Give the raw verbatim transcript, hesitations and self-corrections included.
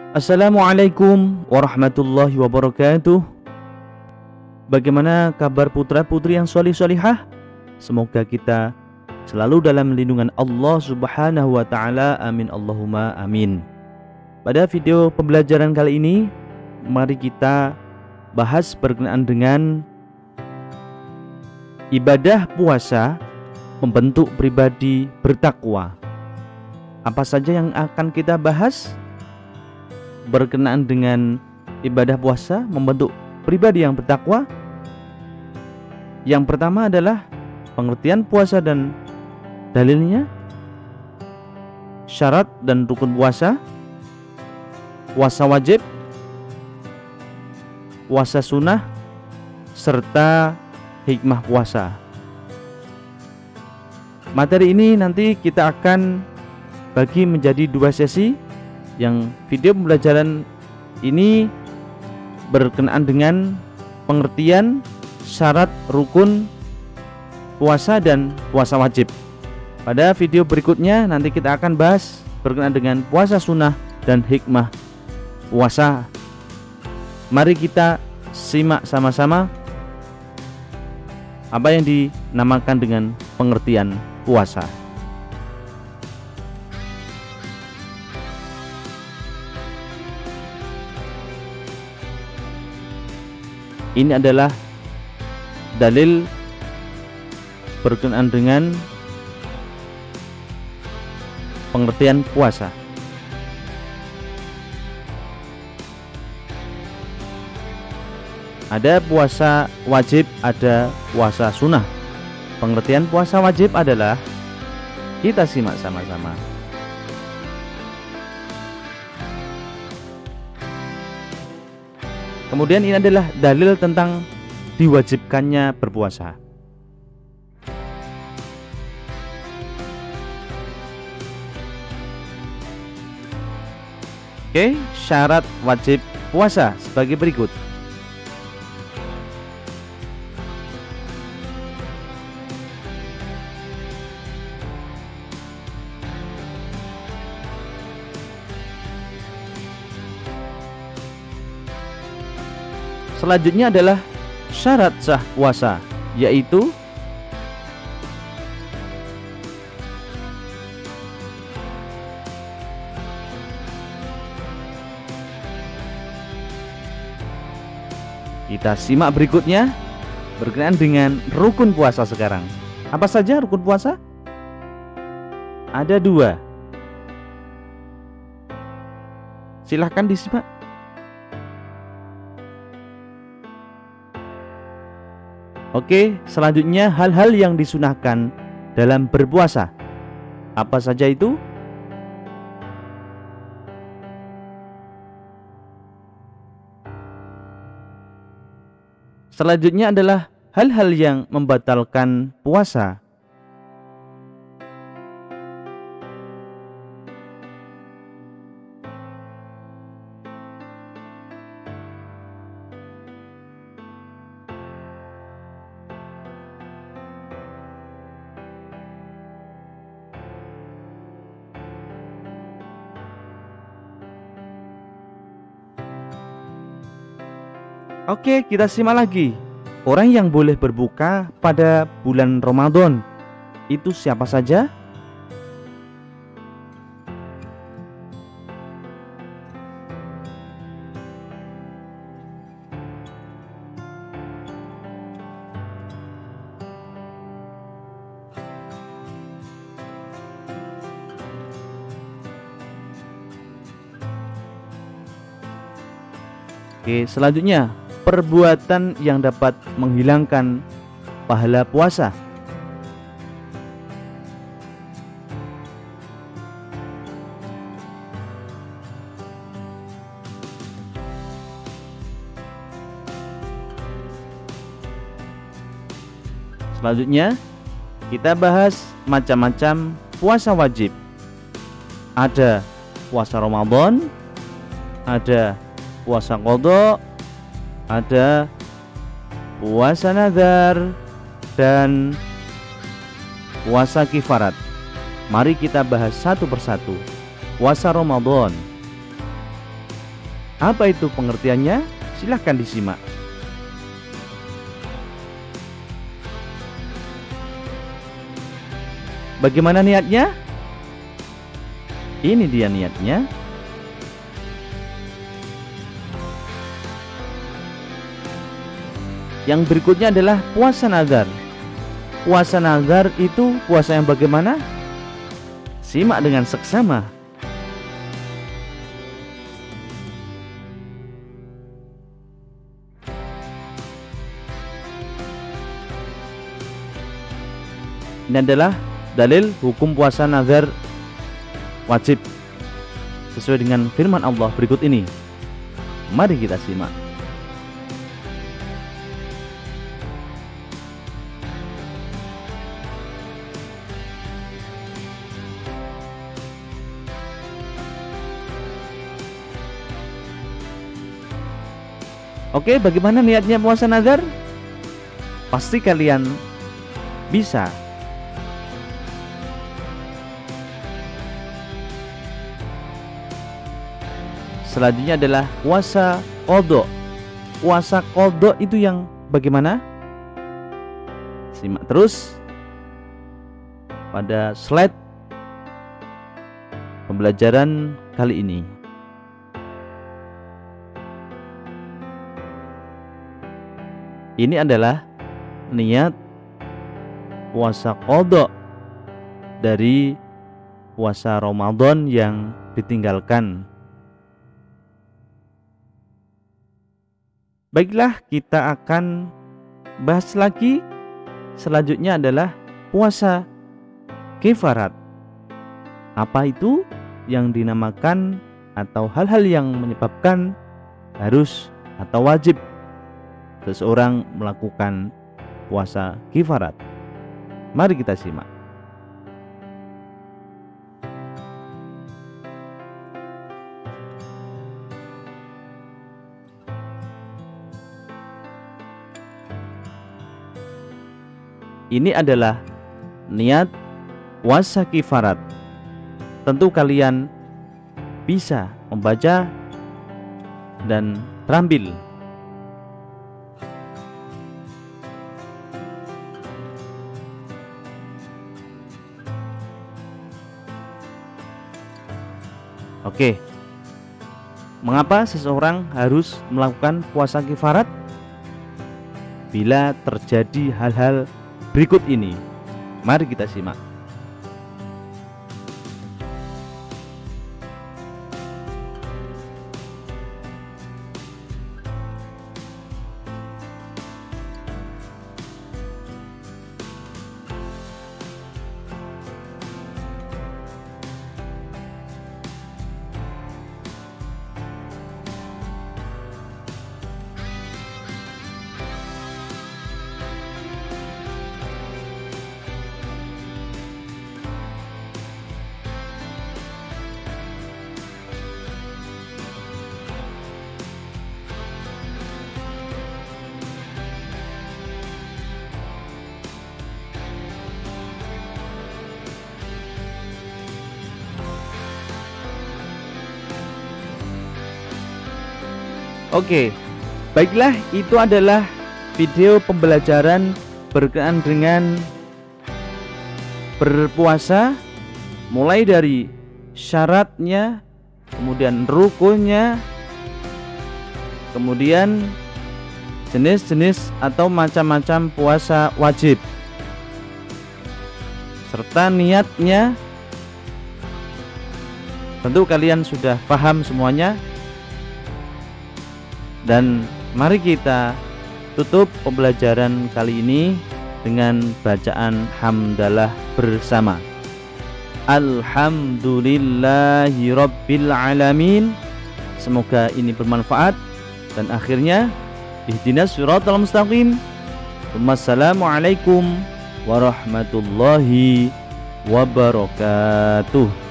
Assalamualaikum warahmatullahi wabarakatuh. Bagaimana kabar putra putri yang solih solihah? Semoga kita selalu dalam lindungan Allah subhanahu wa ta'ala. Amin Allahumma amin. Pada video pembelajaran kali ini, mari kita bahas berkenaan dengan ibadah puasa membentuk pribadi bertakwa. Apa saja yang akan kita bahas berkenaan dengan ibadah puasa membentuk pribadi yang bertakwa? Yang pertama adalah pengertian puasa dan dalilnya, syarat dan rukun puasa, puasa wajib, puasa sunnah, serta hikmah puasa. Materi ini nanti kita akan bagi menjadi dua sesi. Yang video pembelajaran ini berkenaan dengan pengertian, syarat, rukun puasa dan puasa wajib. Pada video berikutnya nanti kita akan bahas berkenaan dengan puasa sunnah dan hikmah puasa. Mari kita simak sama-sama apa yang dinamakan dengan pengertian puasa. Ini adalah dalil berkenaan dengan pengertian puasa. Ada puasa wajib, ada puasa sunnah. Pengertian puasa wajib adalah, kita simak sama-sama. Kemudian ini adalah dalil tentang diwajibkannya berpuasa. Oke, syarat wajib puasa sebagai berikut. Selanjutnya adalah syarat sah puasa, yaitu kita simak berikutnya berkenaan dengan rukun puasa sekarang. Apa saja rukun puasa? Ada dua. Silahkan disimak. Oke, selanjutnya hal-hal yang disunahkan dalam berpuasa. Apa saja itu? Selanjutnya adalah hal-hal yang membatalkan puasa. Oke, kita simak lagi. Orang yang boleh berbuka pada bulan Ramadan itu siapa saja? Oke, selanjutnya perbuatan yang dapat menghilangkan pahala puasa. Selanjutnya kita bahas macam-macam puasa wajib. Ada puasa Ramadan, ada puasa qadha, ada puasa nazar, dan puasa kifarat. Mari kita bahas satu persatu. Puasa Ramadan. Apa itu pengertiannya? Silahkan disimak. Bagaimana niatnya? Ini dia niatnya. Yang berikutnya adalah puasa nazar. Puasa nazar itu puasa yang bagaimana? Simak dengan seksama. Ini adalah dalil hukum puasa nazar wajib sesuai dengan firman Allah berikut ini. Mari kita simak. Oke, bagaimana niatnya puasa nazar? Pasti kalian bisa. Selanjutnya adalah puasa qadha. Puasa qadha itu yang bagaimana? Simak terus pada slide pembelajaran kali ini. Ini adalah niat puasa qadha dari puasa Ramadan yang ditinggalkan. Baiklah, kita akan bahas lagi. Selanjutnya adalah puasa kifarat. Apa itu yang dinamakan atau hal-hal yang menyebabkan harus atau wajib seseorang melakukan puasa kifarat? Mari kita simak. Ini adalah niat puasa kifarat. Tentu kalian bisa membaca dan terampil. Oke, mengapa seseorang harus melakukan puasa kifarat? Bila terjadi hal-hal berikut ini, mari kita simak. Oke, baiklah, itu adalah video pembelajaran berkenaan dengan berpuasa, mulai dari syaratnya, kemudian rukunnya, kemudian jenis-jenis atau macam-macam puasa wajib, serta niatnya. Tentu kalian sudah paham semuanya. Dan mari kita tutup pembelajaran kali ini dengan bacaan hamdalah bersama. Alhamdulillahi Rabbil Alamin. Semoga ini bermanfaat. Dan akhirnya, ihdinas siratal mustaqim. Wassalamualaikum warahmatullahi wabarakatuh.